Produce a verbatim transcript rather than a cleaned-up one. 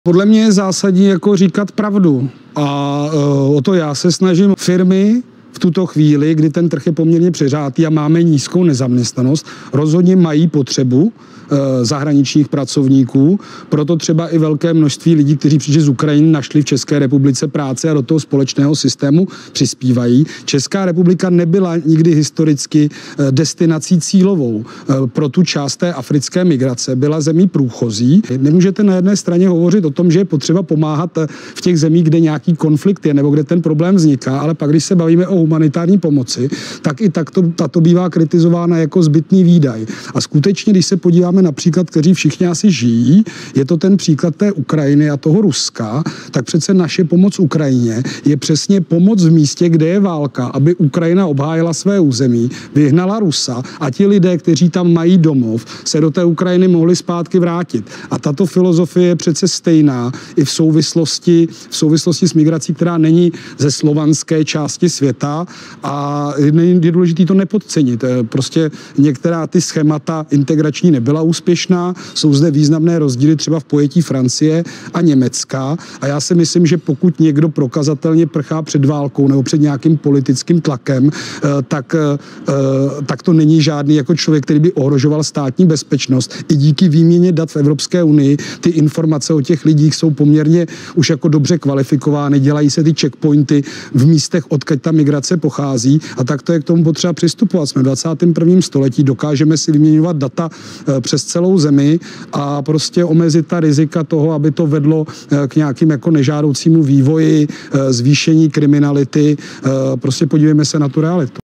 Podle mě je zásadní jako říkat pravdu a uh, o to já se snažím. Firmy v tuto chvíli, kdy ten trh je poměrně přeřátý a máme nízkou nezaměstnanost, rozhodně mají potřebu uh, zahraničních pracovníků, proto třeba i velké množství lidí, kteří přišli z Ukrajiny, našli v České republice práci a do toho společného systému přispívají. Česká republika nebyla nikdy historicky uh, destinací cílovou uh, pro tu část té africké migrace, byla zemí průchozí. Nemůžete na jedné straně hovořit o tom, že je potřeba pomáhat v těch zemích, kde nějaký konflikt je nebo kde ten problém vzniká, ale pak, když se bavíme o humanitární pomoci, tak i takto, tato bývá kritizována jako zbytný výdaj. A skutečně, když se podíváme například, kteří všichni asi žijí, je to ten příklad té Ukrajiny a toho Ruska, tak přece naše pomoc Ukrajině je přesně pomoc v místě, kde je válka, aby Ukrajina obhájila své území, vyhnala Rusa a ti lidé, kteří tam mají domov, se do té Ukrajiny mohli zpátky vrátit. A tato filozofie je přece stejná i v souvislosti, v souvislosti s migrací, která není ze slovanské části světa. A je důležité to nepodcenit. Prostě některá ty schémata integrační nebyla úspěšná, jsou zde významné rozdíly třeba v pojetí Francie a Německa a já si myslím, že pokud někdo prokazatelně prchá před válkou nebo před nějakým politickým tlakem, tak, tak to není žádný jako člověk, který by ohrožoval státní bezpečnost. I díky výměně dat v Evropské unii ty informace o těch lidích jsou poměrně už jako dobře kvalifikovány, dělají se ty checkpointy v místech, odkud ta migrace pochází a tak to je k tomu potřeba přistupovat. Jsme v dvacátém prvním století, dokážeme si vyměňovat data přes celou zemi a prostě omezit ta rizika toho, aby to vedlo k nějakým jako nežádoucímu vývoji, zvýšení kriminality. Prostě podívejme se na tu realitu.